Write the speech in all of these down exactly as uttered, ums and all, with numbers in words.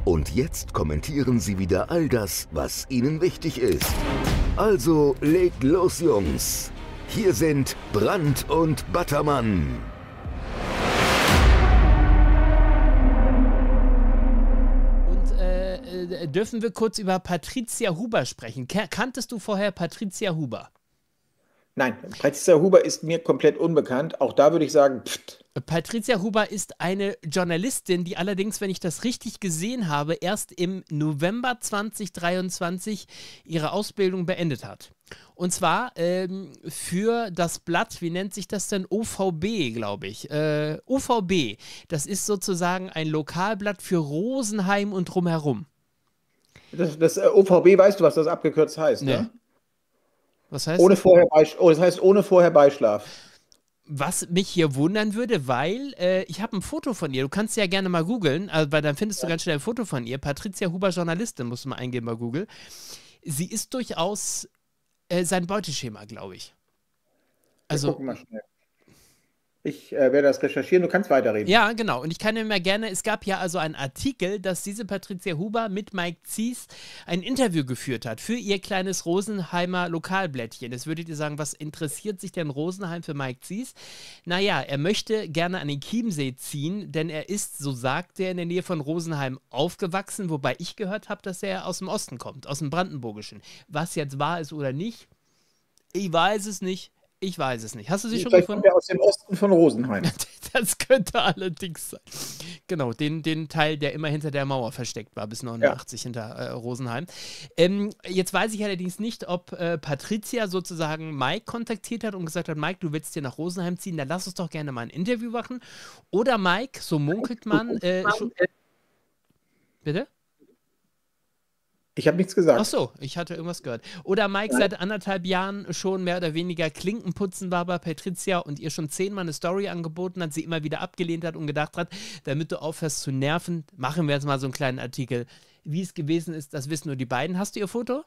Und jetzt kommentieren sie wieder all das, was ihnen wichtig ist. Also legt los, Jungs. Hier sind Brandt und Battermann. Und äh, dürfen wir kurz über Patricia Huber sprechen? Kanntest du vorher Patricia Huber? Nein, Patricia Huber ist mir komplett unbekannt. Auch da würde ich sagen, pft. Patricia Huber ist eine Journalistin, die allerdings, wenn ich das richtig gesehen habe, erst im November zweitausenddreiundzwanzig ihre Ausbildung beendet hat. Und zwar ähm, für das Blatt, wie nennt sich das denn? O V B, glaube ich. Äh, O V B, das ist sozusagen ein Lokalblatt für Rosenheim und drumherum. Das, das äh, O V B, weißt du, was das abgekürzt heißt, nee. ne? Was heißt ohne das? vorher oh, das heißt ohne vorher Beischlaf. Was mich hier wundern würde, weil äh, ich habe ein Foto von ihr. Du kannst ja gerne mal googeln, also, weil dann findest du ganz schnell ein Foto von ihr. Patricia Huber, Journalistin, musst du mal eingeben bei Google. Sie ist durchaus äh, sein Beuteschema, glaube ich. Also, wir gucken mal schnell. Ich äh, werde das recherchieren, du kannst weiterreden. Ja, genau. Und ich kann mir gerne, es gab ja also einen Artikel, dass diese Patricia Huber mit Mike Zies ein Interview geführt hat für ihr kleines Rosenheimer Lokalblättchen. Jetzt würdet ihr sagen, was interessiert sich denn Rosenheim für Mike Zies? Naja, er möchte gerne an den Chiemsee ziehen, denn er ist, so sagt er, in der Nähe von Rosenheim aufgewachsen, wobei ich gehört habe, dass er aus dem Osten kommt, aus dem Brandenburgischen. Was jetzt wahr ist oder nicht, ich weiß es nicht. Ich weiß es nicht. Hast du sie schon Vielleicht gefunden? kommt er aus dem Osten von Rosenheim. Das könnte allerdings sein. Genau, den, den Teil, der immer hinter der Mauer versteckt war, bis neunundachtzig ja. hinter äh, Rosenheim. Ähm, jetzt weiß ich allerdings nicht, ob äh, Patricia sozusagen Mike kontaktiert hat und gesagt hat, Mike, du willst hier nach Rosenheim ziehen, dann lass uns doch gerne mal ein Interview machen. Oder Mike, so munkelt man, äh, schon, bitte? Ich habe nichts gesagt. Ach so, ich hatte irgendwas gehört. Oder Mike seit anderthalb Jahren schon mehr oder weniger Klinkenputzen war bei Patricia und ihr schon zehnmal eine Story angeboten hat, sie immer wieder abgelehnt hat und gedacht hat, damit du aufhörst zu nerven, machen wir jetzt mal so einen kleinen Artikel. Wie es gewesen ist, das wissen nur die beiden. Hast du ihr Foto?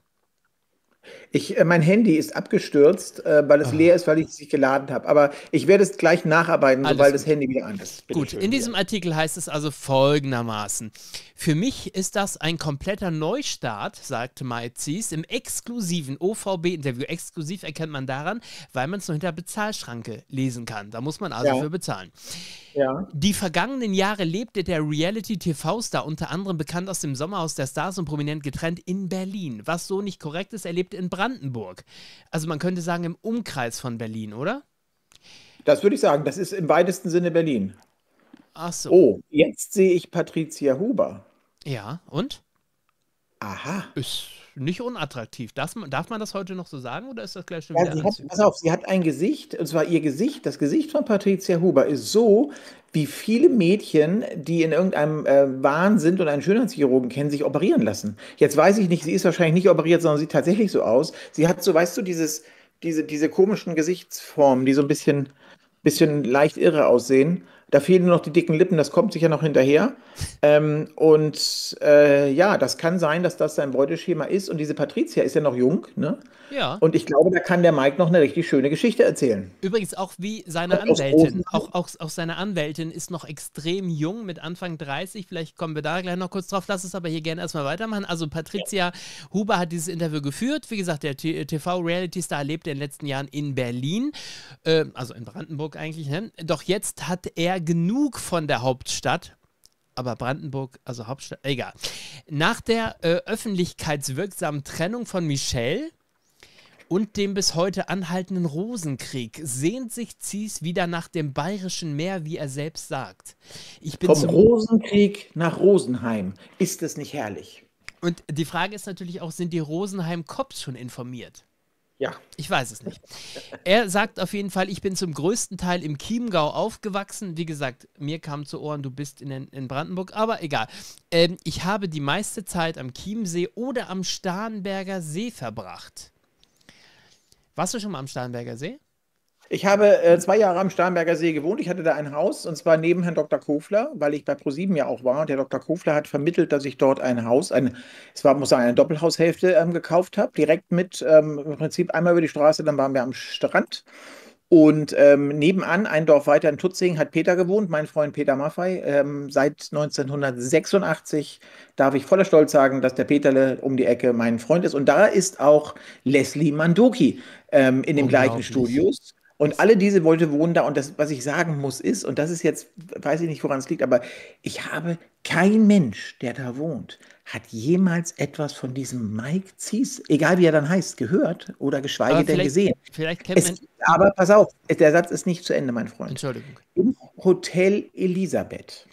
Ich, äh, mein Handy ist abgestürzt, äh, weil es oh. leer ist, weil ich es nicht geladen habe. Aber ich werde es gleich nacharbeiten, Alles sobald gut. das Handy wieder an ist. Bitte gut, schön, in diesem ja. Artikel heißt es also folgendermaßen. Für mich ist das ein kompletter Neustart, sagte Mike Zies, im exklusiven O V B-Interview. Exklusiv erkennt man daran, weil man es noch hinter Bezahlschranke lesen kann. Da muss man also Ja. für bezahlen. Ja. Die vergangenen Jahre lebte der Reality-T V-Star, unter anderem bekannt aus dem Sommerhaus der Stars und prominent getrennt, in Berlin. Was so nicht korrekt ist, er lebte in Brandenburg. Also man könnte sagen im Umkreis von Berlin, oder? Das würde ich sagen, das ist im weitesten Sinne Berlin. Ach so. Oh, jetzt sehe ich Patricia Huber. Ja, und? Aha. Ist nicht unattraktiv. Das, darf man das heute noch so sagen oder ist das gleich schon Ja, wieder sie anzüglich? hat, pass auf, sie hat ein Gesicht, und zwar ihr Gesicht, das Gesicht von Patricia Huber ist so, wie viele Mädchen, die in irgendeinem äh, Wahn sind und einen Schönheitschirurgen kennen, sich operieren lassen. Jetzt weiß ich nicht, sie ist wahrscheinlich nicht operiert, sondern sieht tatsächlich so aus. Sie hat so, weißt du, dieses, diese, diese komischen Gesichtsformen, die so ein bisschen, bisschen leicht irre aussehen. Da fehlen nur noch die dicken Lippen, das kommt sicher noch hinterher. Ähm, und äh, ja, das kann sein, dass das sein Beuteschema ist. Und diese Patricia ist ja noch jung, ne? Ja. Und ich glaube, da kann der Mike noch eine richtig schöne Geschichte erzählen. Übrigens auch wie seine Kommt aus Anwältin. Rosenheim. Auch, auch, auch seine Anwältin ist noch extrem jung, mit Anfang dreißig. Vielleicht kommen wir da gleich noch kurz drauf. Lass es aber hier gerne erstmal weitermachen. Also Patricia Huber hat dieses Interview geführt. Wie gesagt, der T V-Reality-Star lebte in den letzten Jahren in Berlin. Äh, also in Brandenburg eigentlich. Ne? Doch jetzt hat er genug von der Hauptstadt. Aber Brandenburg, also Hauptstadt, egal. Nach der äh, öffentlichkeitswirksamen Trennung von Michelle und dem bis heute anhaltenden Rosenkrieg sehnt sich Zies wieder nach dem bayerischen Meer, wie er selbst sagt. Ich bin Vom zum Rosenkrieg nach Rosenheim. Ist das nicht herrlich? Und die Frage ist natürlich auch, sind die Rosenheim-Cops schon informiert? Ja. Ich weiß es nicht. Er sagt auf jeden Fall, ich bin zum größten Teil im Chiemgau aufgewachsen. Wie gesagt, mir kam zu Ohren, du bist in, in Brandenburg, aber egal. Ähm, ich habe die meiste Zeit am Chiemsee oder am Starnberger See verbracht. Warst du schon mal am Starnberger See? Ich habe äh, zwei Jahre am Starnberger See gewohnt. Ich hatte da ein Haus, und zwar neben Herrn Doktor Kofler, weil ich bei ProSieben ja auch war. Und der Doktor Kofler hat vermittelt, dass ich dort ein Haus, ein, es war, muss sagen, eine Doppelhaushälfte ähm, gekauft habe. Direkt mit, ähm, im Prinzip einmal über die Straße, dann waren wir am Strand. Und ähm, nebenan, ein Dorf weiter in Tutzing, hat Peter gewohnt, mein Freund Peter Maffei. Ähm, seit neunzehnhundertsechsundachtzig darf ich voller Stolz sagen, dass der Peterle um die Ecke mein Freund ist. Und da ist auch Leslie Mandoki ähm, in dem gleichen Unglaublich. Studios. Und Das, alle diese Leute wohnen da. Und das, was ich sagen muss, ist, und das ist jetzt, weiß ich nicht, woran es liegt, aber ich habe kein Mensch, der da wohnt, hat jemals etwas von diesem Mike Zies, egal wie er dann heißt, gehört oder aber geschweige denn vielleicht, gesehen. vielleicht kennt Es man gibt die. aber, pass auf, der Satz ist nicht zu Ende, mein Freund. Entschuldigung. Im Hotel Elisabeth,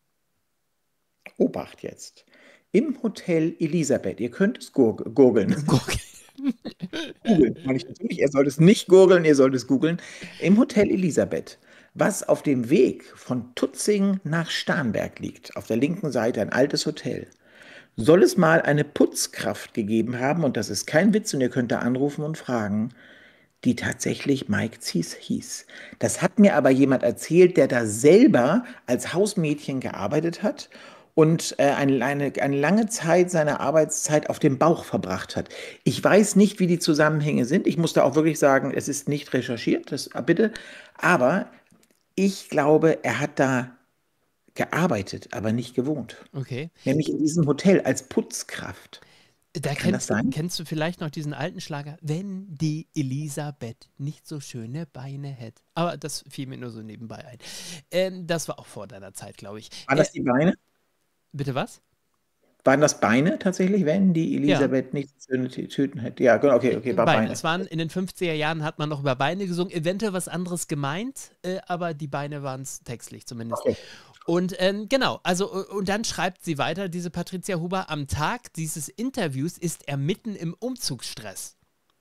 Obacht jetzt, im Hotel Elisabeth, ihr könnt es gurg- gurgeln, Guck. googeln, meine ich natürlich, ihr sollt es nicht gurgeln, ihr sollt es googeln, im Hotel Elisabeth, was auf dem Weg von Tutzing nach Starnberg liegt, auf der linken Seite ein altes Hotel, soll es mal eine Putzkraft gegeben haben, und das ist kein Witz, und ihr könnt da anrufen und fragen, die tatsächlich Mike Zies hieß. Das hat mir aber jemand erzählt, der da selber als Hausmädchen gearbeitet hat und äh, eine, eine, eine lange Zeit seiner Arbeitszeit auf dem Bauch verbracht hat. Ich weiß nicht, wie die Zusammenhänge sind. Ich muss da auch wirklich sagen, es ist nicht recherchiert, das ah, bitte. Aber ich glaube, er hat da gearbeitet, aber nicht gewohnt. Okay. Nämlich in diesem Hotel als Putzkraft. Da Kann das kennst, sein? kennst du vielleicht noch diesen alten Schlager, wenn die Elisabeth nicht so schöne Beine hätte. Aber das fiel mir nur so nebenbei ein. Ähm, das war auch vor deiner Zeit, glaube ich. Waren Äh, das die Beine? bitte was? Waren das Beine tatsächlich, wenn die Ja. Elisabeth nicht so schöne Tü- Tüten hätte? Ja, genau, okay, okay, war Beine. Beine. Es waren in den fünfziger Jahren, hat man noch über Beine gesungen, eventuell was anderes gemeint, äh, aber die Beine waren es textlich zumindest. Okay. Und ähm, genau, also äh, und dann schreibt sie weiter, diese Patricia Huber, am Tag dieses Interviews ist er mitten im Umzugsstress.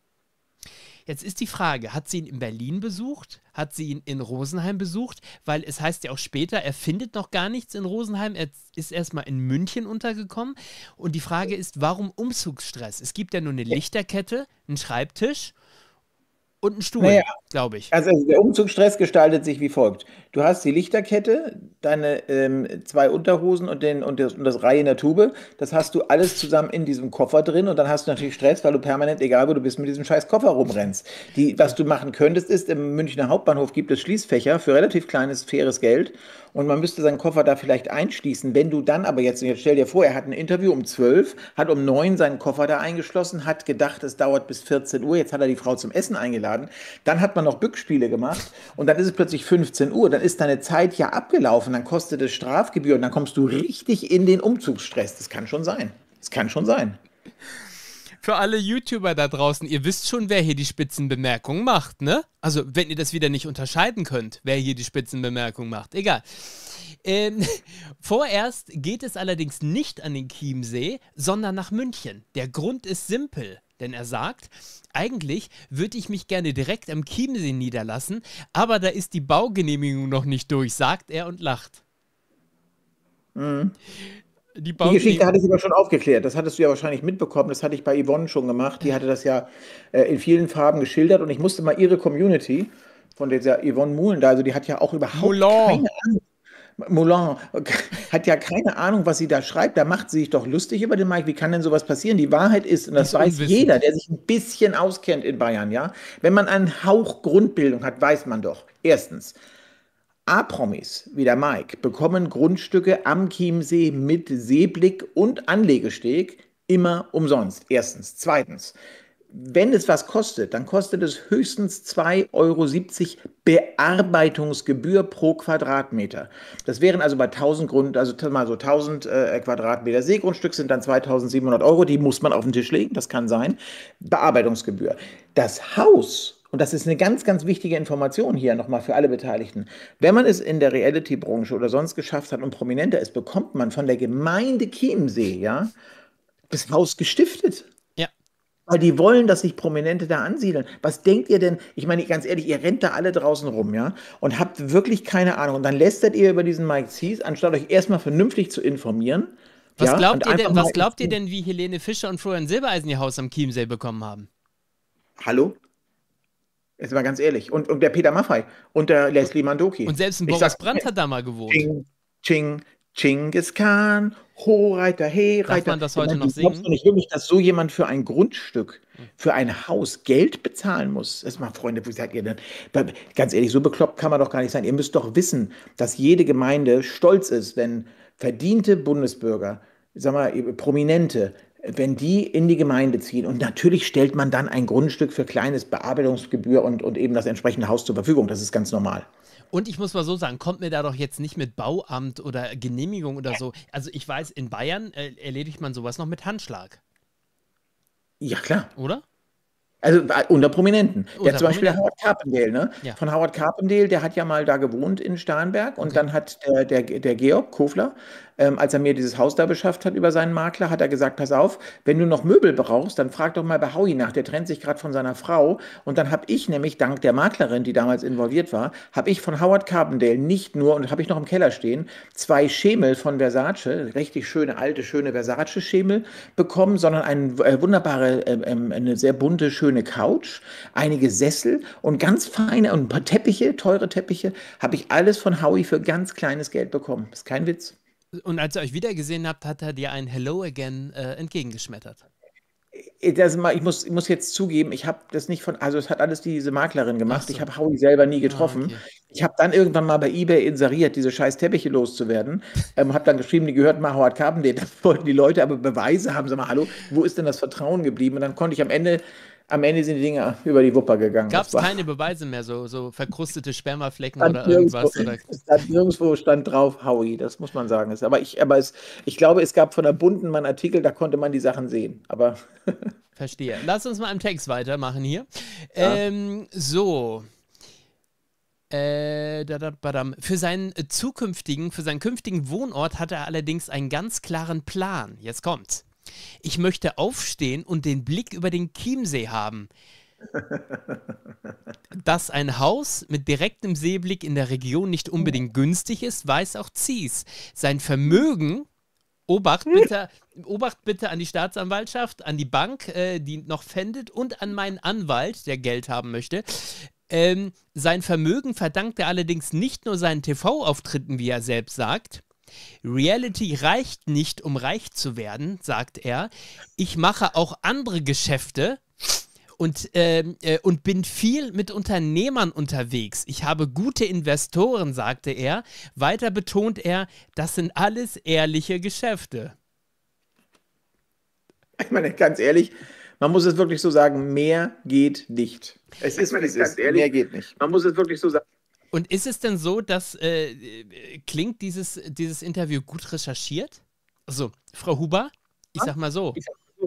Jetzt ist die Frage, hat sie ihn in Berlin besucht? Hat sie ihn in Rosenheim besucht? Weil es heißt ja auch später, er findet noch gar nichts in Rosenheim, er ist erstmal in München untergekommen. Und die Frage ist, warum Umzugsstress? Es gibt ja nur eine Lichterkette, einen Schreibtisch und einen Naja, Stuhl, glaube ich. also also der Umzugsstress gestaltet sich wie folgt. Du hast die Lichterkette, deine ähm, zwei Unterhosen und, den, und, das, und das Reihe in der Tube. Das hast du alles zusammen in diesem Koffer drin, und dann hast du natürlich Stress, weil du permanent, egal wo du bist, mit diesem scheiß Koffer rumrennst. Die, was du machen könntest, ist, im Münchner Hauptbahnhof gibt es Schließfächer für relativ kleines, faires Geld, und man müsste seinen Koffer da vielleicht einschließen. Wenn du dann aber jetzt, jetzt stell dir vor, er hat ein Interview um zwölf, hat um neun seinen Koffer da eingeschlossen, hat gedacht, es dauert bis vierzehn Uhr, jetzt hat er die Frau zum Essen eingeladen, dann hat man noch Bückspiele gemacht und dann ist es plötzlich fünfzehn Uhr, dann ist deine Zeit ja abgelaufen, dann kostet es Strafgebühr und dann kommst du richtig in den Umzugsstress. Das kann schon sein. Das kann schon sein. Für alle YouTuber da draußen, ihr wisst schon, wer hier die Spitzenbemerkung macht, ne? Also, wenn ihr das wieder nicht unterscheiden könnt, wer hier die Spitzenbemerkung macht. Egal. Ähm, vorerst geht es allerdings nicht an den Chiemsee, sondern nach München. Der Grund ist simpel, denn er sagt, eigentlich würde ich mich gerne direkt am Chiemsee niederlassen, aber da ist die Baugenehmigung noch nicht durch, sagt er und lacht. Mhm. Die Die Geschichte Baugenehmigung. hatte ich aber schon aufgeklärt. Das hattest du ja wahrscheinlich mitbekommen. Das hatte ich bei Yvonne schon gemacht. Die hatte das ja äh, in vielen Farben geschildert. Und ich musste mal ihre Community von dieser Yvonne Muhlen da, also die hat ja auch überhaupt Moulin. keine Ahnung. Moulin hat ja keine Ahnung, was sie da schreibt. Da macht sie sich doch lustig über den Mike. Wie kann denn sowas passieren? Die Wahrheit ist, und Die das ist weiß unwissend. jeder, der sich ein bisschen auskennt in Bayern, ja. Wenn man einen Hauch Grundbildung hat, weiß man doch. Erstens, A-Promis wie der Mike bekommen Grundstücke am Chiemsee mit Seeblick und Anlegesteg immer umsonst. Erstens. Zweitens, wenn es was kostet, dann kostet es höchstens zwei Euro siebzig Bearbeitungsgebühr pro Quadratmeter. Das wären also bei tausend Grund, also mal so tausend äh, Quadratmeter Seegrundstück sind dann zweitausendsiebenhundert Euro, die muss man auf den Tisch legen, das kann sein. Bearbeitungsgebühr. Das Haus, und das ist eine ganz, ganz wichtige Information hier nochmal für alle Beteiligten. Wenn man es in der Reality-Branche oder sonst geschafft hat und prominenter ist, bekommt man von der Gemeinde Chiemsee, ja, das Haus gestiftet. Ja. Weil die wollen, dass sich Prominente da ansiedeln. Was denkt ihr denn? Ich meine, ganz ehrlich, ihr rennt da alle draußen rum, ja, und habt wirklich keine Ahnung. Und dann lästert ihr über diesen Mike Zies, anstatt euch erstmal vernünftig zu informieren. Was Ja, glaubt und ihr einfach denn, mal. was glaubt ihr denn, wie Helene Fischer und Florian Silbereisen ihr Haus am Chiemsee bekommen haben? Hallo? Jetzt mal ganz ehrlich. Und, und der Peter Maffei und der Leslie Mandoki. Und selbst ein Ich Boris sag, Brandt hat da mal gewohnt. Ching, Ching, Genghis Khan, Ho, Reiter, he, Darf Reiter. man das Ich heute meine, noch du glaubst singen? doch nicht wirklich, dass so jemand für ein Grundstück, für ein Haus Geld bezahlen muss. Das mal, Freunde, wo seid ihr denn? Weil, ganz ehrlich, so bekloppt kann man doch gar nicht sein. Ihr müsst doch wissen, dass jede Gemeinde stolz ist, wenn verdiente Bundesbürger, sag mal, Prominente, wenn die in die Gemeinde ziehen. Und natürlich stellt man dann ein Grundstück für kleines Bearbeitungsgebühr und, und eben das entsprechende Haus zur Verfügung. Das ist ganz normal. Und ich muss mal so sagen, kommt mir da doch jetzt nicht mit Bauamt oder Genehmigung oder so. Also ich weiß, in Bayern äh, erledigt man sowas noch mit Handschlag, Ja, klar. oder? Also äh, unter Prominenten. Der Unter hat zum Beispiel der Prominenten. Howard Carpendale, ne? Ja. Von Howard Carpendale, der hat ja mal da gewohnt in Starnberg und Okay. dann hat der, der, der Georg Kofler, ähm, als er mir dieses Haus da beschafft hat über seinen Makler, hat er gesagt, pass auf, wenn du noch Möbel brauchst, dann frag doch mal bei Howie nach, der trennt sich gerade von seiner Frau und dann habe ich nämlich, dank der Maklerin, die damals involviert war, habe ich von Howard Carpendale nicht nur, und habe ich noch im Keller stehen, zwei Schemel von Versace, richtig schöne, alte, schöne Versace-Schemel bekommen, sondern eine äh, wunderbare, äh, ähm, eine sehr bunte, schöne Couch, einige Sessel und ganz feine und ein paar Teppiche, teure Teppiche, habe ich alles von Howie für ganz kleines Geld bekommen. Ist kein Witz. Und als ihr euch wiedergesehen habt, hat er dir ein Hello again äh, entgegengeschmettert. Das mal, ich muss, ich muss jetzt zugeben, ich habe das nicht von, also es hat alles diese Maklerin Ach gemacht. so. Ich habe Howie selber nie Ah, getroffen. okay. Ich habe dann irgendwann mal bei eBay inseriert, diese scheiß Teppiche loszuwerden. Ähm, habe dann geschrieben, die gehörten mal Howard Carpendale. Das wollten die Leute aber Beweise haben. Sag mal, hallo, wo ist denn das Vertrauen geblieben? Und dann konnte ich am Ende, am Ende sind die Dinge über die Wupper gegangen. Gab Das es war keine Beweise mehr, so, so verkrustete Spermaflecken stand oder nirgendwo, irgendwas? Oder? es stand nirgendwo stand drauf Howie, das muss man sagen. Es- Aber ich, aber es, ich glaube, es gab von der Bunten mal einen Artikel, da konnte man die Sachen sehen. Aber Verstehe. Lass uns mal im Text weitermachen hier. ja. Ähm, so. Äh, da, da, badam. Für seinen äh, zukünftigen, für seinen künftigen Wohnort hat er allerdings einen ganz klaren Plan. Jetzt kommt's. Ich möchte aufstehen und den Blick über den Chiemsee haben. Dass ein Haus mit direktem Seeblick in der Region nicht unbedingt günstig ist, weiß auch Zies. Sein Vermögen, Obacht bitte, Obacht bitte an die Staatsanwaltschaft, an die Bank, äh, die noch pfändet, und an meinen Anwalt, der Geld haben möchte. Ähm, sein Vermögen verdankt er allerdings nicht nur seinen T V-Auftritten, wie er selbst sagt. Reality reicht nicht, um reich zu werden, sagt er. Ich mache auch andere Geschäfte und, ähm, äh, und bin viel mit Unternehmern unterwegs. Ich habe gute Investoren, sagte er. Weiter betont er, das sind alles ehrliche Geschäfte. Ich meine, ganz ehrlich, man muss es wirklich so sagen, mehr geht nicht. Es ist, wie es ist. Mehr geht nicht. Man muss es wirklich so sagen. Und ist es denn so, dass äh, äh, klingt dieses, dieses Interview gut recherchiert? Also, Frau Huber, ich sag mal so.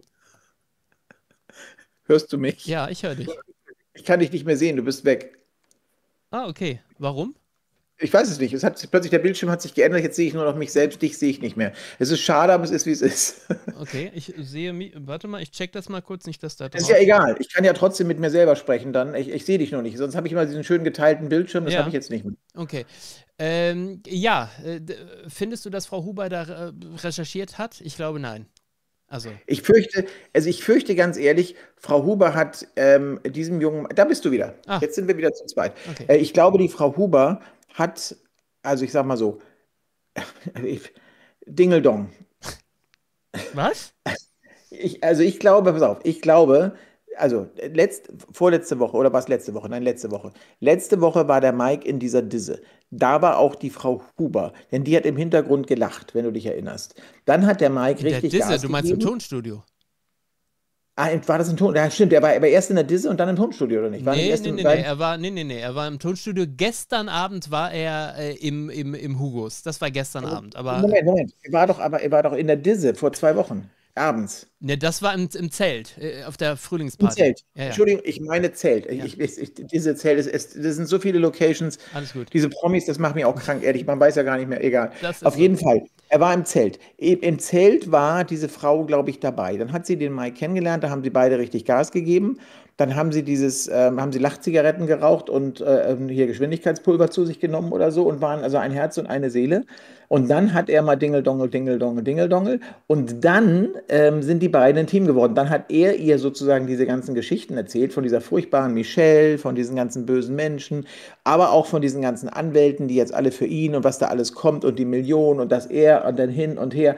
Hörst du mich? Ja, ich höre dich. Ich kann dich nicht mehr sehen, du bist weg. Ah, okay. Warum? Ich weiß es nicht. Es hat plötzlich der Bildschirm hat sich geändert. Jetzt sehe ich nur noch mich selbst. Dich sehe ich nicht mehr. Es ist schade, aber es ist wie es ist. Okay, ich sehe mich. Warte mal, ich check das mal kurz, nicht, dass da Das ist drauf. ja egal. Ich kann ja trotzdem mit mir selber sprechen dann. Ich, ich sehe dich nur nicht. Sonst habe ich immer diesen schönen geteilten Bildschirm. Das Ja. habe ich jetzt nicht mehr. Okay. Ähm, ja, äh, d- findest du, dass Frau Huber da äh, recherchiert hat? Ich glaube, nein. Also, Ich fürchte, also ich fürchte ganz ehrlich, Frau Huber hat ähm, diesem Jungen, da bist du wieder. Ah. Jetzt sind wir wieder zu zweit. okay. Äh, ich glaube, die Frau Huber hat, also ich sag mal so, ich, Dingeldong. Was? Ich, also ich glaube, pass auf, ich glaube, also letzt, vorletzte Woche, oder war es letzte Woche? Nein, letzte Woche. Letzte Woche war der Mike in dieser Disse. Da war auch die Frau Huber, denn die hat im Hintergrund gelacht, wenn du dich erinnerst. Dann hat der Mike In der richtig Disse, Gas du meinst im gegeben. Tonstudio? Ah, war das ein Ton? Ja, stimmt, er war aber erst in der Disse und dann im Tonstudio, oder nicht? War nicht Nee, erst nee, im- nee, war- nee, er war, nee, nee, nee, er war imTonstudio. Gestern Abend war er äh, im, im, im Hugos. Das war gestern Abend. Aber Moment, Moment. Er war doch aber, er war doch in der Disse vor zwei Wochen. Abends. ne, das war im, im Zelt, äh, auf der Im Frühlingsparty. Zelt. Ja, ja, Entschuldigung, ich meine Zelt. Ja. Ich, ich, ich, diese Zelt, es, es, das sind so viele Locations. alles gut. Diese Promis, das macht mich auch krank, ehrlich. Man weiß ja gar nicht mehr, egal. Das ist Auf so. jeden Fall. Er war im Zelt. E- Im Zelt war diese Frau, glaube ich, dabei. Dann hat sie den Mike kennengelernt, da haben sie beide richtig Gas gegeben. Dann haben sie dieses, ähm, haben sie Lachzigaretten geraucht und äh, ähm, hier Geschwindigkeitspulver zu sich genommen oder so und waren also ein Herz und eine Seele. Und dann hat er mal Dingeldongel, Dingeldongel, Dingeldongel. Und dann ähm, sind die beiden ein Team geworden. Dann hat er ihr sozusagen diese ganzen Geschichten erzählt, von dieser furchtbaren Michelle, von diesen ganzen bösen Menschen, aber auch von diesen ganzen Anwälten, die jetzt alle für ihn und was da alles kommt und die Millionen und dass er und dann hin und her.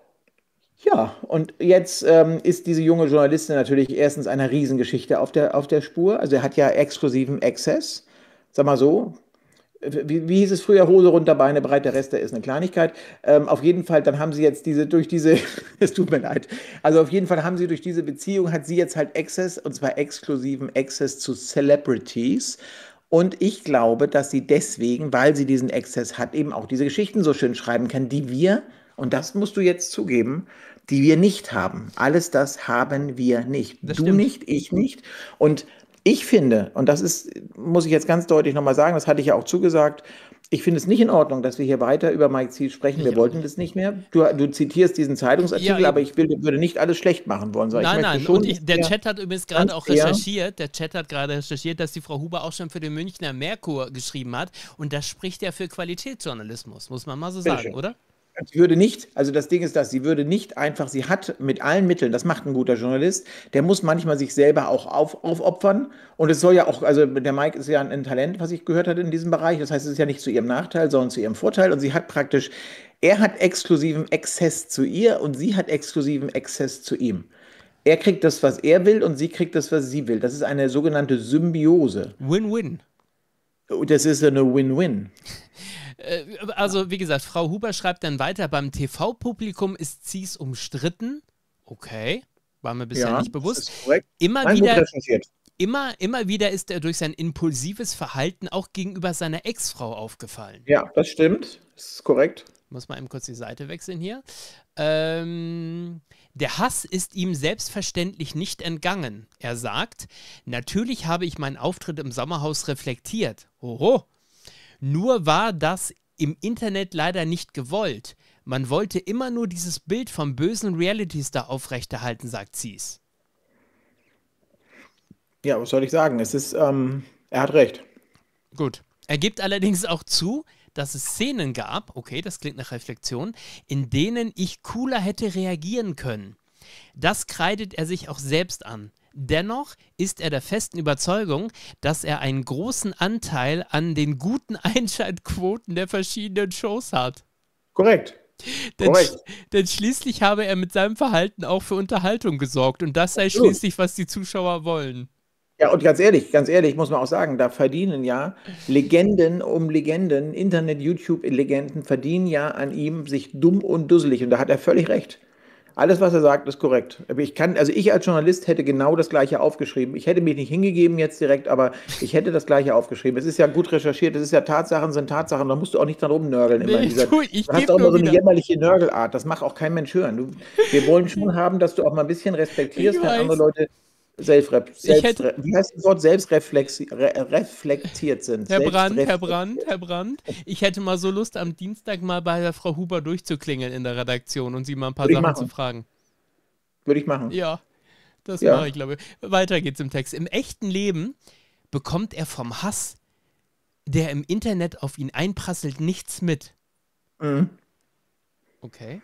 Ja, und jetzt ähm, ist diese junge Journalistin natürlich erstens einer Riesengeschichte auf der, auf der Spur. Also er hat ja exklusiven Access. Sag mal so, wie, wie hieß es früher, Hose runter, Beine breit, der Rest, der ist eine Kleinigkeit. Ähm, auf jeden Fall, dann haben sie jetzt diese, durch diese, es tut mir leid, also auf jeden Fall haben sie durch diese Beziehung, hat sie jetzt halt Access, und zwar exklusiven Access zu Celebrities. Und ich glaube, dass sie deswegen, weil sie diesen Access hat, eben auch diese Geschichten so schön schreiben kann, die wir, und das musst du jetzt zugeben, die wir nicht haben. Alles das haben wir nicht. Das Du stimmt. nicht, ich nicht. Und ich finde, und das ist, muss ich jetzt ganz deutlich nochmal sagen, das hatte ich ja auch zugesagt, ich finde es nicht in Ordnung, dass wir hier weiter über Mike Ziel sprechen. Ich Wir auch wollten nicht. das nicht mehr. Du, du zitierst diesen Zeitungsartikel, Ja, aber eben. ich will, würde nicht alles schlecht machen wollen, sondern Nein, ich möchte nein. schon, Und ich, der dass wir Chat hat übrigens gerade ganz auch fair, recherchiert, der Chat hat gerade recherchiert, dass die Frau Huber auch schon für den Münchner Merkur geschrieben hat. Und das spricht ja für Qualitätsjournalismus, muss man mal so sagen, bitteschön. oder? Sie würde nicht, also das Ding ist das, sie würde nicht einfach, sie hat mit allen Mitteln, das macht ein guter Journalist, der muss manchmal sich selber auch auf, aufopfern und es soll ja auch, also der Mike ist ja ein, ein Talent, was ich gehört hatte in diesem Bereich, das heißt, es ist ja nicht zu ihrem Nachteil, sondern zu ihrem Vorteil und sie hat praktisch, er hat exklusiven Access zu ihr und sie hat exklusiven Access zu ihm. Er kriegt das, was er will und sie kriegt das, was sie will. Das ist eine sogenannte Symbiose. Win-win. Das ist eine Win-Win. Äh, Also, wie gesagt, Frau Huber schreibt dann weiter, beim T V-Publikum ist Zies umstritten. Okay, war mir bisher Ja, nicht das bewusst. ist korrekt. Immer Nein, gut wieder, recherchiert. immer, immer wieder ist er durch sein impulsives Verhalten auch gegenüber seiner Ex-Frau aufgefallen. Ja, das stimmt. Das ist korrekt. Muss mal eben kurz die Seite wechseln hier. Ähm, der Hass ist ihm selbstverständlich nicht entgangen. Er sagt, natürlich habe ich meinen Auftritt im Sommerhaus reflektiert. Oho. Nur war das im Internet leider nicht gewollt. Man wollte immer nur dieses Bild vom bösen Reality-Star aufrechterhalten, sagt Zies. Ja, was soll ich sagen? Es ist, ähm, er hat recht. Gut. Er gibt allerdings auch zu, dass es Szenen gab, okay, das klingt nach Reflexion, in denen ich cooler hätte reagieren können. Das kreidet er sich auch selbst an. Dennoch ist er der festen Überzeugung, dass er einen großen Anteil an den guten Einschaltquoten der verschiedenen Shows hat. Korrekt. Denn, Korrekt. denn schließlich habe er mit seinem Verhalten auch für Unterhaltung gesorgt und das sei Absolut. schließlich, was die Zuschauer wollen. Ja, und ganz ehrlich, ganz ehrlich, muss man auch sagen, da verdienen ja Legenden um Legenden, Internet-YouTube-Legenden verdienen ja an ihm sich dumm und dusselig. Und da hat er völlig recht. Alles, was er sagt, ist korrekt. Aber ich kann, also ich als Journalist hätte genau das Gleiche aufgeschrieben. Ich hätte mich nicht hingegeben jetzt direkt, aber ich hätte das Gleiche aufgeschrieben. Es ist ja gut recherchiert, es ist ja Tatsachen sind Tatsachen, da musst du auch nicht dran rumnörgeln. Immer Nee, in dieser, du, ich du hast gebe auch immer nur so eine wieder. jämmerliche Nörgelart, das macht auch kein Mensch hören. Du, wir wollen schon haben, dass du auch mal ein bisschen respektierst, Ich wenn andere weiß. Leute selbstref, Ich selbst, hätte- wie heißt das Wort, selbstreflexi- re, reflektiert sind. Herr Brandt, Herr Selbstreflektiert. Brandt, Herr Brandt, ich hätte mal so Lust, am Dienstag mal bei der Frau Huber durchzuklingeln in der Redaktion und sie mal ein paar Würde ich Sachen machen. zu fragen. Würde ich machen. Ja, das Ja. mache ich, glaube ich. Weiter geht's im Text. Im echten Leben bekommt er vom Hass, der im Internet auf ihn einprasselt, nichts mit. Mhm. Okay.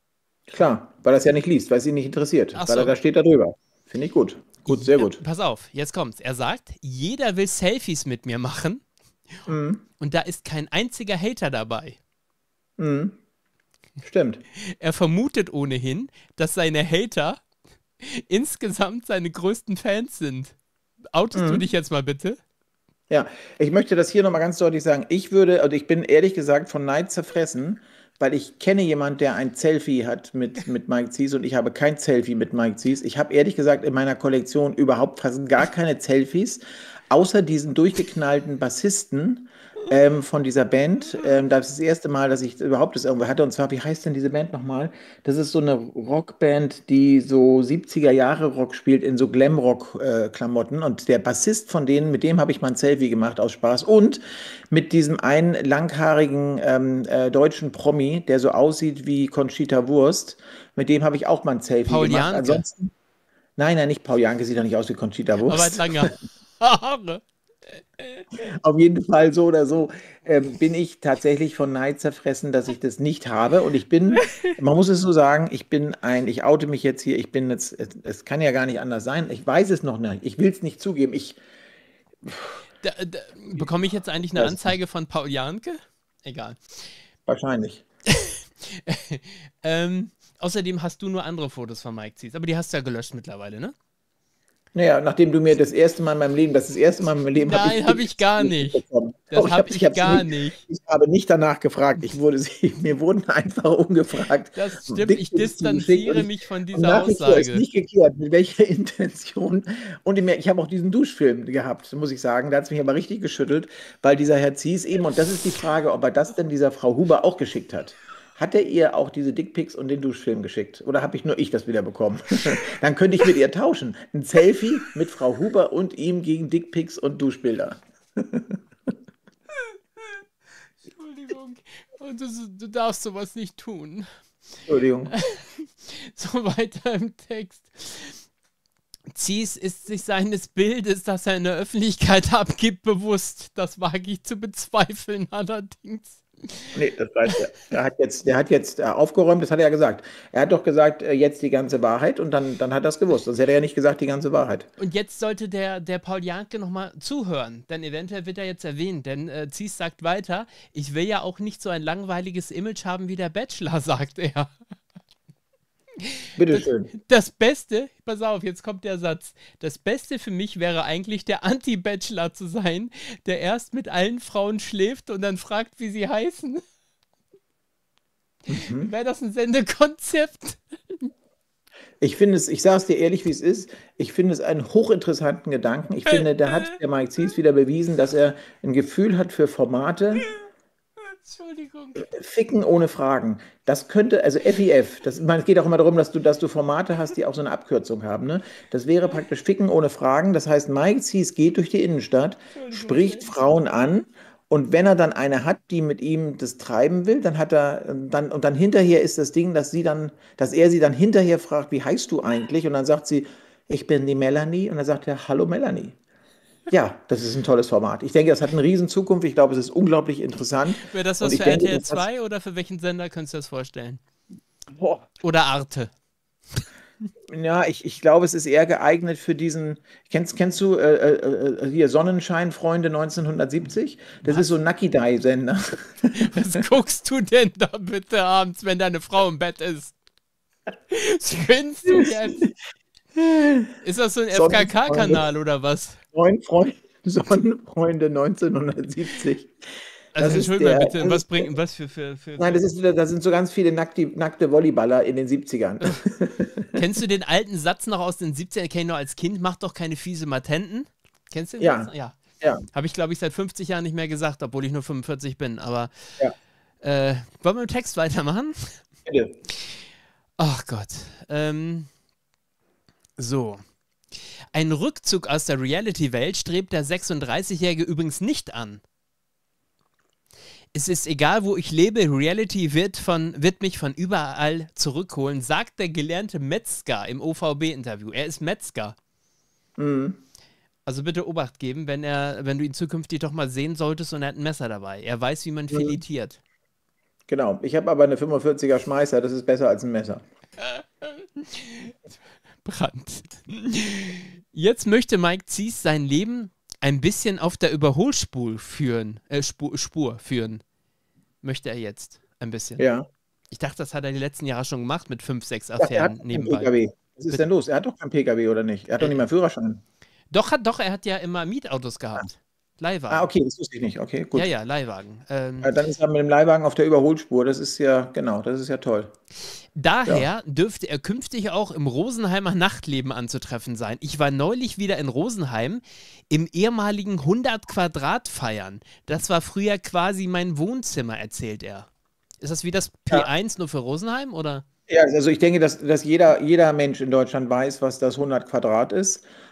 Klar, weil er es ja nicht liest, weil es ihn nicht interessiert. Ach weil so. er da steht da drüber. Finde ich gut. Gut, sehr Ja, gut. pass auf, jetzt kommt's. Er sagt, jeder will Selfies mit mir machen Mhm. und da ist kein einziger Hater dabei. Mhm. Stimmt. Er vermutet ohnehin, dass seine Hater insgesamt seine größten Fans sind. Outest du Mhm. dich jetzt mal bitte? Ja, ich möchte das hier nochmal ganz deutlich sagen. Ich würde, also ich bin ehrlich gesagt von Neid zerfressen, weil ich kenne jemanden, der ein Selfie hat mit, mit Mike Zies und ich habe kein Selfie mit Mike Zies. Ich habe ehrlich gesagt in meiner Kollektion überhaupt fast gar keine Selfies, außer diesen durchgeknallten Bassisten ähm, von dieser Band. Ähm, das ist das erste Mal, dass ich überhaupt das irgendwo hatte. Und zwar, wie heißt denn diese Band nochmal? Das ist so eine Rockband, die so siebziger Jahre Rock spielt in so Glamrock-Klamotten. Und der Bassist von denen, mit dem habe ich mal ein Selfie gemacht aus Spaß. Und mit diesem einen langhaarigen ähm, äh, deutschen Promi, der so aussieht wie Conchita Wurst, mit dem habe ich auch mal ein Selfie Paul gemacht. Janke. Ansonsten. Nein, nein, nicht Paul Janke, sieht doch nicht aus wie Conchita Aber hat Wurst. lange Haare. Auf jeden Fall so oder so ähm, bin ich tatsächlich von Neid zerfressen, dass ich das nicht habe. Und ich bin, man muss es so sagen, ich bin ein, ich oute mich jetzt hier, ich bin jetzt, es, es kann ja gar nicht anders sein. Ich weiß es noch nicht. Ich will es nicht zugeben. Ich, Da, da, bekomme ich jetzt eigentlich eine weiß Anzeige von Paul Janke? Egal. wahrscheinlich. ähm, außerdem hast du nur andere Fotos von Mike Zies, aber die hast du ja gelöscht mittlerweile, ne? Naja, nachdem du mir das erste Mal in meinem Leben, das ist das erste Mal in meinem Leben, Nein, habe ich gar nicht. bekommen. Das Doch, ich habe hab- ich, ich hab's gar nicht- nicht. Ich habe nicht danach gefragt. Ich wurde, sie, mir wurden einfach ungefragt. Das stimmt, Dick ich Pics zugeschickt distanziere und mich von Und dieser nach wie vor ist Aussage. nicht geklärt, mit welcher Intention. Und ich habe auch diesen Duschfilm gehabt, muss ich sagen. Da hat es mich aber richtig geschüttelt, weil dieser Herr Zies eben, und das ist die Frage, ob er das denn dieser Frau Huber auch geschickt hat. Hat er ihr auch diese Dickpics und den Duschfilm geschickt? Oder habe ich nur ich das wieder bekommen? Dann könnte ich mit ihr tauschen. Ein Selfie mit Frau Huber und ihm gegen Dickpics und Duschbilder. Entschuldigung, und du, du darfst sowas nicht tun. Entschuldigung. So weiter im Text. Zies ist sich seines Bildes, das er in der Öffentlichkeit abgibt, bewusst. Das wage ich zu bezweifeln allerdings. Nee, das weiß er. Der hat jetzt, der hat jetzt äh, aufgeräumt, das hat er ja gesagt. Er hat doch gesagt, äh, jetzt die ganze Wahrheit und dann, dann hat er es gewusst. Sonst hätte er ja nicht gesagt, die ganze Wahrheit. Und jetzt sollte der, der Paul Janke nochmal zuhören, denn eventuell wird er jetzt erwähnt, denn äh, Zies sagt weiter, ich will ja auch nicht so ein langweiliges Image haben wie der Bachelor, sagt er. Bitteschön. Das Beste, pass auf, jetzt kommt der Satz. Das Beste für mich wäre eigentlich der Anti-Bachelor zu sein, der erst mit allen Frauen schläft und dann fragt, wie sie heißen. Mhm. Wäre das ein Sendekonzept? Ich finde es, ich sage es dir ehrlich, wie es ist, ich finde es einen hochinteressanten Gedanken. Ich finde, da hat der Mike Zies wieder bewiesen, dass er ein Gefühl hat für Formate. Entschuldigung. Ficken ohne Fragen. Das könnte, also F I F, das, ich meine, es geht auch immer darum, dass du, dass du Formate hast, die auch so eine Abkürzung haben. Ne? Das wäre praktisch Ficken ohne Fragen. Das heißt, Mike Zies geht durch die Innenstadt, spricht Frauen an und wenn er dann eine hat, die mit ihm das treiben will, dann hat er, dann, und dann hinterher ist das Ding, dass sie dann, dass er sie dann hinterher fragt, wie heißt du eigentlich? Und dann sagt sie, ich bin die Melanie. Und dann sagt er, hallo Melanie. Ja, das ist ein tolles Format. Ich denke, das hat eine riesen Zukunft. Ich glaube, es ist unglaublich interessant. Wäre das Und was ich für denke, R T L dass das- zwei oder für welchen Sender könntest du das vorstellen? Boah. Oder Arte? Ja, ich, ich glaube, es ist eher geeignet für diesen. Kennst, kennst du äh, äh, äh, hier Sonnenschein-Freunde neunzehnhundertsiebzig? Das ist so ein Nucky-Die-Sender. Was guckst du denn da bitte abends, wenn deine Frau im Bett ist? Spinnst du jetzt? Ist das so ein F K K-Kanal oder was? Neun Freunde, Sonnenfreunde neunzehnhundertsiebzig. Also Das ist entschuldige mal der- bitte, das was ist bringt was für, für, für Nein, das ist wieder, da sind so ganz viele nackte, nackte Volleyballer in den siebzigern. Kennst du den alten Satz noch aus den siebzigern? Kenn ich noch als Kind, mach doch keine fiese Matenten. Kennst du den Ja. Satz? Ja. Ja. Habe ich, glaube ich, seit fünfzig Jahren nicht mehr gesagt, obwohl ich nur fünfundvierzig bin. Aber Ja. äh, wollen wir mit dem Text weitermachen? Bitte. Ach Gott. Ähm, so. Ein Rückzug aus der Reality-Welt strebt der sechsunddreißigjährige übrigens nicht an. Es ist egal, wo ich lebe, Reality wird, von, wird mich von überall zurückholen, sagt der gelernte Metzger im O V B-Interview. Er ist Metzger. Mhm. Also bitte Obacht geben, wenn, er, wenn du ihn zukünftig doch mal sehen solltest und er hat ein Messer dabei. Er weiß, wie man Mhm. filetiert. Genau. Ich habe aber eine fünfundvierziger Schmeißer, das ist besser als ein Messer. Brand. Jetzt möchte Mike Zies sein Leben ein bisschen auf der Überholspur führen. Äh, Spur, Spur führen. Möchte er jetzt. Ein bisschen. Ja. Ich dachte, das hat er die letzten Jahre schon gemacht mit fünf, sechs Ach, er hat Affären keinen nebenbei. P K W. Was ist denn los? Er hat doch keinen P K W, oder nicht? Er hat doch nicht mehr einen Führerschein. Doch, hat, doch, er hat ja immer Mietautos gehabt. Leihwagen. Ah, okay, das wusste ich nicht. Okay, gut. Ja, ja, Leihwagen. Ähm, Äh, Dann ist er mit dem Leihwagen auf der Überholspur. Das ist ja, genau, das ist ja toll. Daher dürfte er künftig auch im Rosenheimer Nachtleben anzutreffen sein. Ich war neulich wieder in Rosenheim im ehemaligen hundert Quadrat feiern. Das war früher quasi mein Wohnzimmer, erzählt er. Ist das wie das P eins nur für Rosenheim, oder? Ja, also ich denke, dass, dass jeder, jeder Mensch in Deutschland weiß, was das hundert Quadrat ist.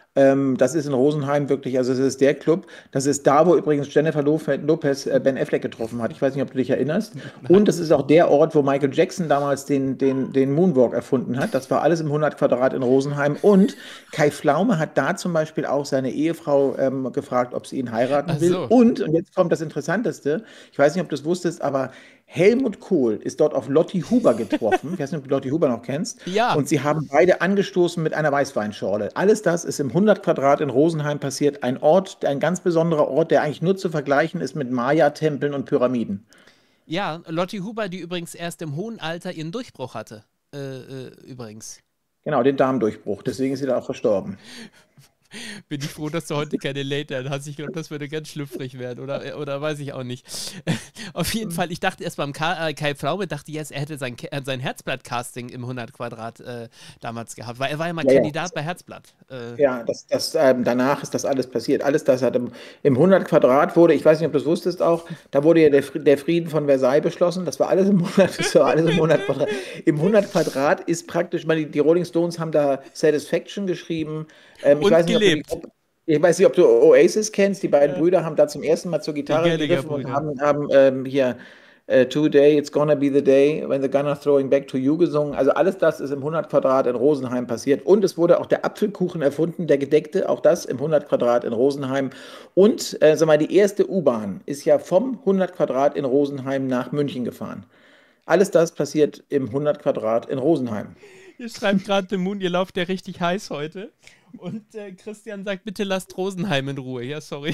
Ähm, das ist in Rosenheim wirklich, also es ist der Club, das ist da, wo übrigens Jennifer Lope- Lopez äh, Ben Affleck getroffen hat. Ich weiß nicht, ob du dich erinnerst. Und das ist auch der Ort, wo Michael Jackson damals den, den, den Moonwalk erfunden hat. Das war alles im hundert Quadrat in Rosenheim. Und Kai Pflaume hat da zum Beispiel auch seine Ehefrau ähm, gefragt, ob sie ihn heiraten Ach will. so. Und, und jetzt kommt das Interessanteste, ich weiß nicht, ob du es wusstest, aber Helmut Kohl ist dort auf Lotti Huber getroffen. Ich weiß nicht, ob du Lotti Huber noch kennst. Ja. Und sie haben beide angestoßen mit einer Weißweinschorle. Alles das ist im hundert Quadrat in Rosenheim passiert. Ein Ort, ein ganz besonderer Ort, der eigentlich nur zu vergleichen ist mit Maya-Tempeln und Pyramiden. Ja, Lotti Huber, die übrigens erst im hohen Alter ihren Durchbruch hatte. Äh, äh, übrigens. Genau, den Darmdurchbruch. Deswegen ist sie da auch verstorben. Bin ich froh, dass du heute keine Late Night hast. Ich glaube, das würde ganz schlüpfrig werden. Oder, oder weiß ich auch nicht. Auf jeden Fall, ich dachte erst beim Ka äh, Kai Pflaume, dachte ich jetzt, er hätte sein, äh, sein Herzblatt-Casting im hundert Quadrat äh, damals gehabt. Weil er war ja mal Ja, ja. Kandidat bei Herzblatt. Äh, Ja, das, das, ähm, danach ist das alles passiert. Alles das hat im, im hundert Quadrat wurde, ich weiß nicht, ob du es wusstest auch, da wurde ja der, Fri- der Frieden von Versailles beschlossen. Das war alles im hundert, das war alles im hundert Quadrat. Im hundert Quadrat ist praktisch, ich meine, die, die Rolling Stones haben da Satisfaction geschrieben. Ähm, ich Und weiß nicht, ob du, gelebt. ob, ich weiß nicht, ob du Oasis kennst. Die beiden Ja. Brüder haben da zum ersten Mal zur Die Gitarre Gallagher gegriffen und Brüder. haben, haben ähm, hier äh, Today, it's gonna be the day when the gunner throwing back to you gesungen. Also alles das ist im hundert Quadrat in Rosenheim passiert. Und es wurde auch der Apfelkuchen erfunden, der gedeckte, auch das im hundert Quadrat in Rosenheim. Und äh, sag mal, die erste U-Bahn ist ja vom hundert Quadrat in Rosenheim nach München gefahren. Alles das passiert im hundert Quadrat in Rosenheim. Ihr schreibt gerade The Moon, ihr lauft ja richtig heiß heute. Und äh, Christian sagt, bitte lasst Rosenheim in Ruhe. Ja, sorry.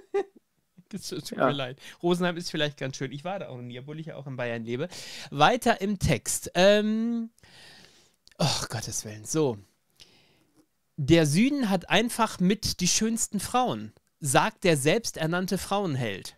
Es tut Ja. mir leid. Rosenheim ist vielleicht ganz schön. Ich war da auch noch nie, obwohl ich ja auch in Bayern lebe. Weiter im Text. Ähm, oh, Gottes Willen. So. Der Süden hat einfach mit die schönsten Frauen, sagt der selbsternannte Frauenheld.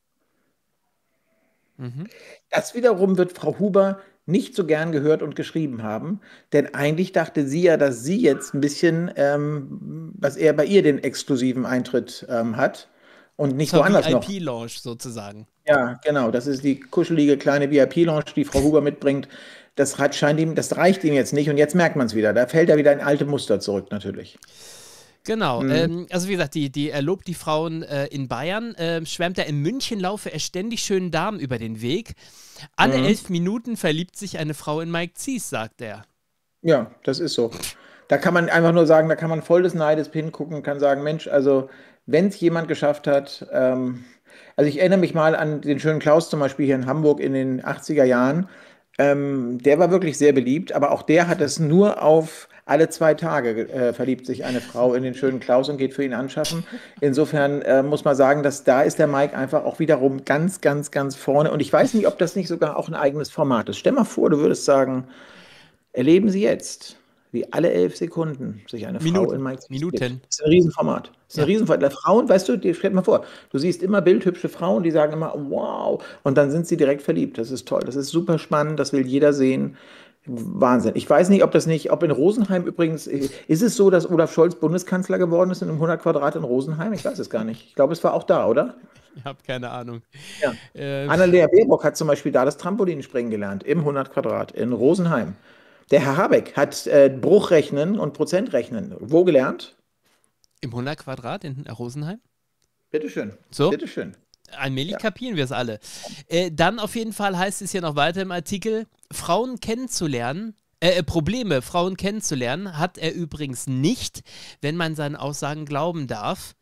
Mhm. Das wiederum wird Frau Huber nicht so gern gehört und geschrieben haben, denn eigentlich dachte sie ja, dass sie jetzt ein bisschen, ähm, was er bei ihr den exklusiven Eintritt ähm, hat und nicht Zur woanders noch. V I P-Lounge sozusagen. Ja, genau, das ist die kuschelige kleine V I P-Lounge, die Frau Huber mitbringt. Das hat, scheint ihm, das reicht ihm jetzt nicht und jetzt merkt man es wieder. Da fällt er wieder in alte Muster zurück, natürlich. Genau, Mhm. ähm, also wie gesagt, die, die, er lobt die Frauen äh, in Bayern, ähm, schwärmt er, in München laufe er ständig schönen Damen über den Weg. Alle Mhm. elf Minuten verliebt sich eine Frau in Mike Zies, sagt er. Ja, das ist so. Da kann man einfach nur sagen, da kann man voll des Neides hingucken und kann sagen, Mensch, also wenn es jemand geschafft hat, ähm, also ich erinnere mich mal an den schönen Klaus zum Beispiel hier in Hamburg in den achtziger Jahren, ähm, der war wirklich sehr beliebt, aber auch der hat es nur auf alle zwei Tage äh, verliebt sich eine Frau in den schönen Klaus und geht für ihn anschaffen. Insofern äh, muss man sagen, dass da ist der Mike einfach auch wiederum ganz, ganz, ganz vorne. Und ich weiß nicht, ob das nicht sogar auch ein eigenes Format ist. Stell mal vor, du würdest sagen, erleben Sie jetzt, wie alle elf Sekunden sich eine Frau Minuten. in Mike Minuten. verliebt. Das ist ein Riesenformat. Das ist ein Ja. Riesenformat. Frauen, weißt du, dir stellt mal vor, du siehst immer bildhübsche Frauen, die sagen immer, wow, und dann sind sie direkt verliebt. Das ist toll. Das ist super spannend. Das will jeder sehen. Wahnsinn. Ich weiß nicht, ob das nicht, ob in Rosenheim übrigens, ist es so, dass Olaf Scholz Bundeskanzler geworden ist in einem hundert Quadrat in Rosenheim? Ich weiß es gar nicht. Ich glaube, es war auch da, oder? Ich habe keine Ahnung. Ja. Äh, Annalena Baerbock hat zum Beispiel da das Trampolinspringen gelernt, im hundert Quadrat in Rosenheim. Der Herr Habeck hat äh, Bruchrechnen und Prozentrechnen wo gelernt? Im hundert Quadrat in Rosenheim? Bitteschön. So? Bitteschön. Allmählich Ja. kapieren wir es alle. Äh, dann auf jeden Fall heißt es hier noch weiter im Artikel, Frauen kennenzulernen, äh, Probleme, Frauen kennenzulernen, hat er übrigens nicht, wenn man seinen Aussagen glauben darf.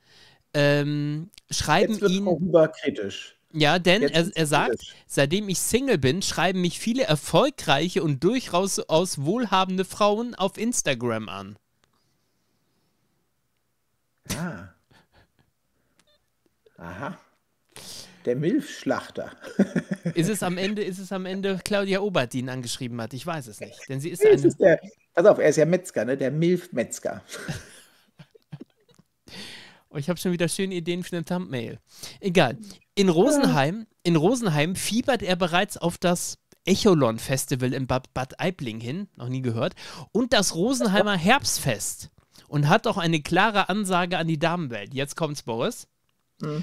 Ähm, schreiben Jetzt wird ihn, Frau Huber kritisch. ja, denn Jetzt er, wird's er sagt, kritisch. seitdem ich Single bin, schreiben mich viele erfolgreiche und durchaus aus wohlhabende Frauen auf Instagram an. Ah. Aha. Der Milfschlachter. Ist es am Ende, ist es am Ende Claudia Obert, die ihn angeschrieben hat? Ich weiß es nicht. Denn sie ist Das eine. ist der, pass auf, er ist ja Metzger, ne? Der Milfmetzger. Oh, ich habe schon wieder schöne Ideen für eine Thumbnail. Egal. In Rosenheim, in Rosenheim fiebert er bereits auf das Echolon-Festival in Bad, Bad Aibling hin, noch nie gehört, und das Rosenheimer Herbstfest. Und hat auch eine klare Ansage an die Damenwelt. Jetzt kommt's, Boris. Hm.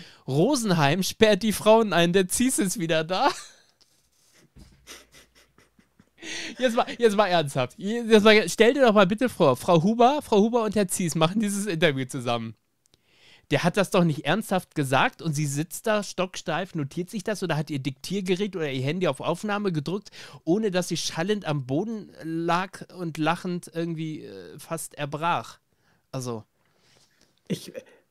Rosenheim sperrt die Frauen ein, der Zies ist wieder da. Jetzt mal, jetzt mal ernsthaft. Jetzt mal, stell dir doch mal bitte vor, Frau Huber, Frau Huber und Herr Zies machen dieses Interview zusammen. Der hat das doch nicht ernsthaft gesagt und sie sitzt da stocksteif, notiert sich das oder hat ihr Diktiergerät oder ihr Handy auf Aufnahme gedrückt, ohne dass sie schallend am Boden lag und lachend irgendwie äh, fast erbrach. Also. Ich,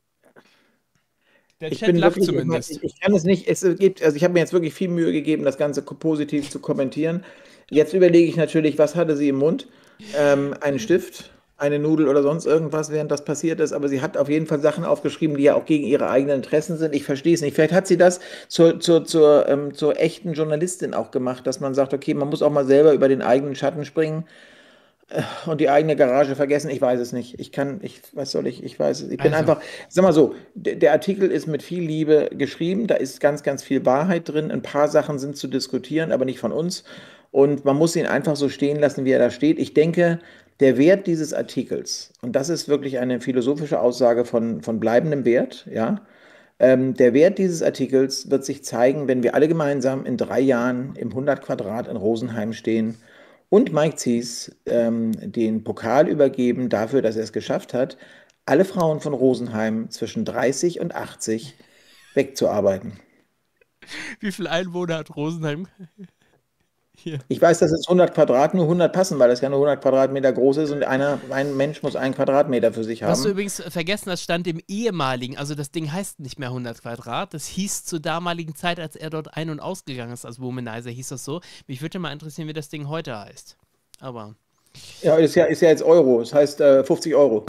Der ich Chat bin lacht wirklich, zumindest. Ich, ich kann es nicht, es gibt, also ich habe mir jetzt wirklich viel Mühe gegeben, das Ganze ko- positiv zu kommentieren. Jetzt überlege ich natürlich, was hatte sie im Mund? Ähm, einen Stift, eine Nudel oder sonst irgendwas, während das passiert ist. Aber sie hat auf jeden Fall Sachen aufgeschrieben, die ja auch gegen ihre eigenen Interessen sind. Ich verstehe es nicht. Vielleicht hat sie das zur, zur, zur, ähm, zur echten Journalistin auch gemacht, dass man sagt, okay, man muss auch mal selber über den eigenen Schatten springen und die eigene Garage vergessen. Ich weiß es nicht. Ich kann, ich, was soll ich, ich weiß es. Ich bin Also. einfach, sag mal so, der, der Artikel ist mit viel Liebe geschrieben. Da ist ganz, ganz viel Wahrheit drin. Ein paar Sachen sind zu diskutieren, aber nicht von uns. Und man muss ihn einfach so stehen lassen, wie er da steht. Ich denke, der Wert dieses Artikels, und das ist wirklich eine philosophische Aussage von, von bleibendem Wert, ja, ähm, der Wert dieses Artikels wird sich zeigen, wenn wir alle gemeinsam in drei Jahren im hundert Quadrat in Rosenheim stehen und Mike Zies ähm, den Pokal übergeben dafür, dass er es geschafft hat, alle Frauen von Rosenheim zwischen dreißig und achtzig wegzuarbeiten. Wie viele Einwohner hat Rosenheim? Hier. Ich weiß, dass es hundert Quadrat nur hundert passen, weil das ja nur hundert Quadratmeter groß ist und einer, ein Mensch muss einen Quadratmeter für sich Hast du haben. übrigens vergessen, das stand im ehemaligen, also das Ding heißt nicht mehr hundert Quadrat, das hieß zur damaligen Zeit, als er dort ein- und ausgegangen ist, als Womanizer hieß das so. Mich würde mal interessieren, wie das Ding heute heißt. Aber. Ja, ist ja, ist ja jetzt Euro, das heißt äh, fünfzig Euro.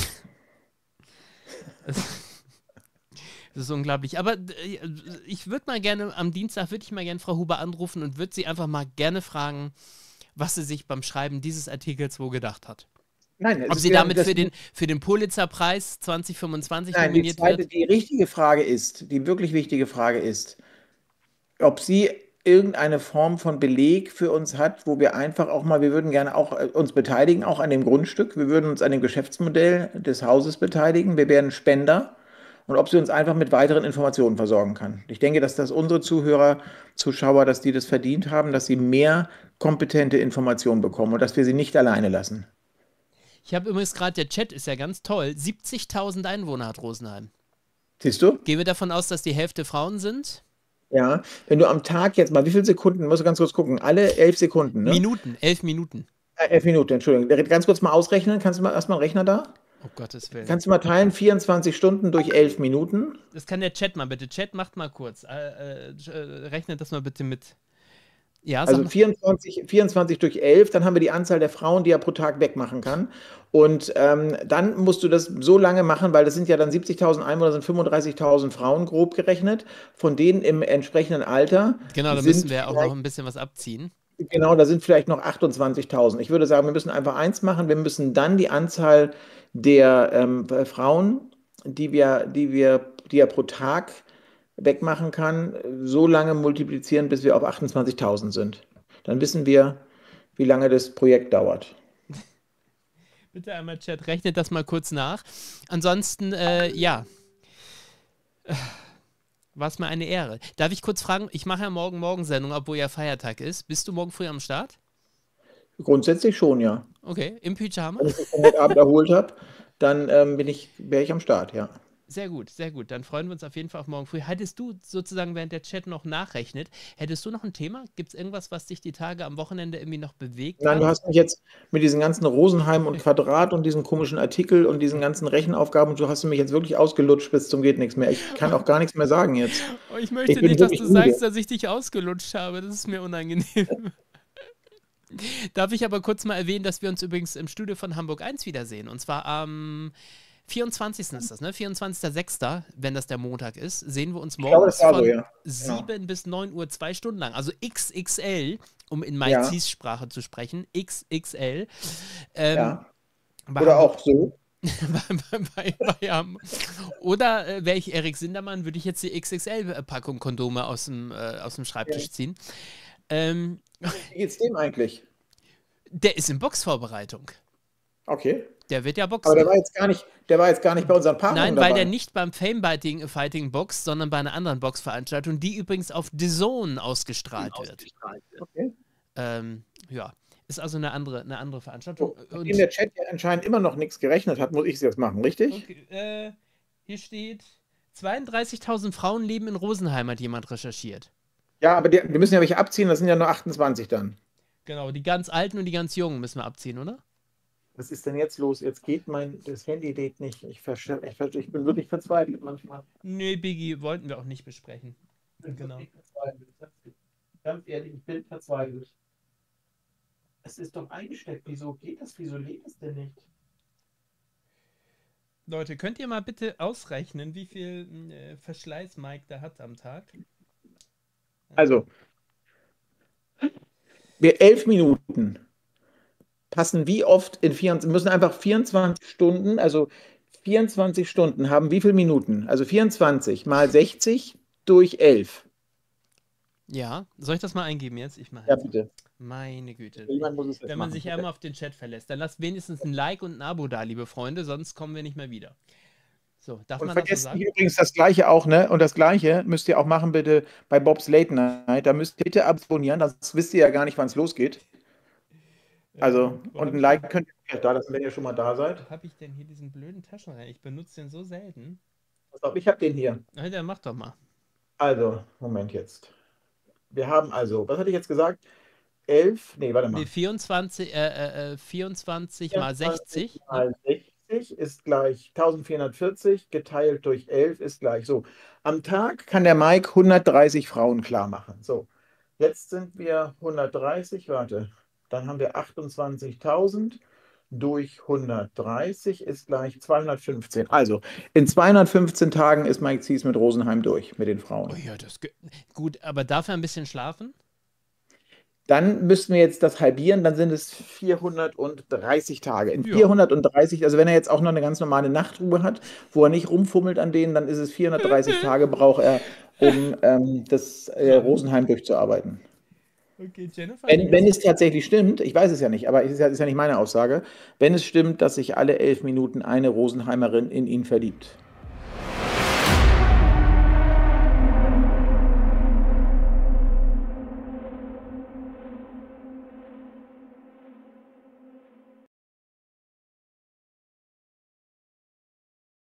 Das ist unglaublich. Aber äh, ich würde mal gerne, am Dienstag würde ich mal gerne Frau Huber anrufen und würde sie einfach mal gerne fragen, was sie sich beim Schreiben dieses Artikels wo gedacht hat. Nein, es Ob ist sie ja- damit das- für den, für den Pulitzer-Preis zwanzig fünfundzwanzig Nein, die nominiert zweite, wird. die richtige Frage ist, die wirklich wichtige Frage ist, ob sie irgendeine Form von Beleg für uns hat, wo wir einfach auch mal, wir würden gerne auch äh, uns beteiligen, auch an dem Grundstück, wir würden uns an dem Geschäftsmodell des Hauses beteiligen, wir wären Spender und ob sie uns einfach mit weiteren Informationen versorgen kann. Ich denke, dass das unsere Zuhörer, Zuschauer, dass die das verdient haben, dass sie mehr kompetente Informationen bekommen und dass wir sie nicht alleine lassen. Ich habe übrigens gerade, der Chat ist ja ganz toll, siebzigtausend Einwohner hat Rosenheim. Siehst du? Gehen wir davon aus, dass die Hälfte Frauen sind? Ja, wenn du am Tag jetzt mal, wie viele Sekunden, musst du ganz kurz gucken, alle elf Sekunden, ne? Minuten, elf Minuten. Äh, elf Minuten, Entschuldigung. Ganz kurz mal ausrechnen, kannst du mal erstmal einen Rechner da? Oh Gottes Willen. Kannst du mal teilen, vierundzwanzig Stunden durch elf Minuten? Das kann der Chat mal bitte. Chat macht mal kurz. Äh, äh, rechnet das mal bitte mit. Ja, sag Also mal. vierundzwanzig, vierundzwanzig durch elf, dann haben wir die Anzahl der Frauen, die er pro Tag wegmachen kann. Und ähm, dann musst du das so lange machen, weil das sind ja dann siebzigtausend Einwohner, sind fünfunddreißigtausend Frauen grob gerechnet, von denen im entsprechenden Alter. Genau, da sind müssen wir auch vielleicht- noch ein bisschen was abziehen. Genau, da sind vielleicht noch achtundzwanzigtausend. Ich würde sagen, wir müssen einfach eins machen. Wir müssen dann die Anzahl der ähm, Frauen, die wir, die wir, die er pro Tag wegmachen kann, so lange multiplizieren, bis wir auf achtundzwanzigtausend sind. Dann wissen wir, wie lange das Projekt dauert. Bitte einmal Chat, rechnet das mal kurz nach. Ansonsten, äh, ja. War es mir eine Ehre. Darf ich kurz fragen, ich mache ja morgen Morgensendung, obwohl ja Feiertag ist. Bist du morgen früh am Start? Grundsätzlich schon, ja. Okay, im Pyjama? Wenn ich mich von heute Abend erholt habe, dann ähm, bin ich, wäre ich am Start, ja. Sehr gut, sehr gut. Dann freuen wir uns auf jeden Fall auf morgen früh. Hättest du sozusagen, während der Chat noch nachrechnet, hättest du noch ein Thema? Gibt es irgendwas, was dich die Tage am Wochenende irgendwie noch bewegt Nein, hat? du hast mich jetzt mit diesen ganzen Rosenheim und Quadrat und diesem komischen Artikel und diesen ganzen Rechenaufgaben und so hast du mich jetzt wirklich ausgelutscht bis zum geht nichts mehr. Ich kann auch gar nichts mehr sagen jetzt. Oh, ich möchte Ich bin nicht, dass wirklich du sagst, müde. dass ich dich ausgelutscht habe. Das ist mir unangenehm. Darf ich aber kurz mal erwähnen, dass wir uns übrigens im Studio von Hamburg eins wiedersehen. Und zwar am vierundzwanzigsten ist das, ne? vierundzwanzigster sechster, wenn das der Montag ist, sehen wir uns glaube, morgens das war so, von ja. Genau. sieben bis neun Uhr, zwei Stunden lang. Also X X L, um in Mike Ja. Zies Sprache zu sprechen. X X L. Ähm, Ja. bei Oder Hamburg- auch so. bei, bei, bei, Ham- Oder äh, wäre ich Erik Sindermann, würde ich jetzt die X X L-Packung Kondome aus dem, äh, aus dem Schreibtisch Ja. ziehen. Ähm, Wie geht's dem eigentlich? der ist in Boxvorbereitung. Okay. Der wird ja boxen. Aber der war jetzt gar nicht, der war jetzt gar nicht bei unseren Partnern Nein, dabei. weil der nicht beim Fame Fighting boxt, sondern bei einer anderen Boxveranstaltung, die übrigens auf D A Z N ausgestrahlt wird. Okay. Ähm, ja. Ist also eine andere, eine andere Veranstaltung. So, Und, nachdem der Chat ja anscheinend immer noch nichts gerechnet hat, muss ich es jetzt machen, richtig? okay, äh, hier steht, zweiunddreißigtausend Frauen leben in Rosenheim, hat jemand recherchiert. Ja, aber die, wir müssen ja welche abziehen, das sind ja nur achtundzwanzig dann. Genau, die ganz Alten und die ganz Jungen müssen wir abziehen, oder? Was ist denn jetzt los? Jetzt geht mein, das Handy lädt nicht. Ich, verste- ich, verste- ich bin wirklich verzweifelt manchmal. Nee, Biggie, wollten wir auch nicht besprechen. Ich bin Genau. wirklich verzweifelt. Ganz ehrlich, ich bin verzweifelt. Es ist doch eingesteckt. Wieso geht das? Wieso lädt es denn nicht? Leute, könnt ihr mal bitte ausrechnen, wie viel äh, Verschleiß Mike da hat am Tag? Also, wir elf Minuten passen wie oft in vierundzwanzig, müssen einfach vierundzwanzig Stunden, also vierundzwanzig Stunden haben wie viele Minuten? Also vierundzwanzig mal sechzig durch elf. Ja, soll ich das mal eingeben jetzt? Ich mache Ja, jetzt mal. bitte. Meine Güte. Jemand muss es jetzt Wenn man machen, sich bitte. einmal auf den Chat verlässt, dann lasst wenigstens ein Like und ein Abo da, liebe Freunde, sonst kommen wir nicht mehr wieder. So, darf Und man das so vergesst sagen? nicht übrigens das Gleiche auch, ne? Und das Gleiche müsst ihr auch machen, bitte, bei Bob's Late Night. Da müsst ihr bitte abonnieren, sonst wisst ihr ja gar nicht, wann es losgeht. Also, Äh, wo und hab ein ich Like denn- könnt ihr da lassen, wenn ihr schon mal da seid. Wo habe ich denn hier diesen blöden Taschenrechner? Ich benutze den so selten. Pass auf, ich habe den hier. Na, dann mach doch mal. Also, Moment jetzt. Wir haben also, was hatte ich jetzt gesagt? elf, nee, warte mal. Nee, vierundzwanzig, äh, äh, vierundzwanzig mal sechzig. Ne? mal sechzig ist gleich eintausendvierhundertvierzig geteilt durch elf ist gleich so. Am Tag kann der Mike hundertdreißig Frauen klar machen. So, jetzt sind wir hundertdreißig, warte, dann haben wir achtundzwanzigtausend durch hundertdreißig ist gleich zweihundertfünfzehn. Also, in zweihundertfünfzehn Tagen ist Mike Zies mit Rosenheim durch, mit den Frauen. Oh ja, das ge- gut, aber darf er ein bisschen schlafen? Dann müssten wir jetzt das halbieren, dann sind es vierhundertdreißig Tage. In Ja. vierhundertdreißig, also wenn er jetzt auch noch eine ganz normale Nachtruhe hat, wo er nicht rumfummelt an denen, dann ist es vierhundertdreißig Tage braucht er, um ähm, das äh, Rosenheim durchzuarbeiten. Okay, Jennifer. Wenn, wenn es tatsächlich stimmt, ich weiß es ja nicht, aber es ist ja, ist ja nicht meine Aussage, wenn es stimmt, dass sich alle elf Minuten eine Rosenheimerin in ihn verliebt.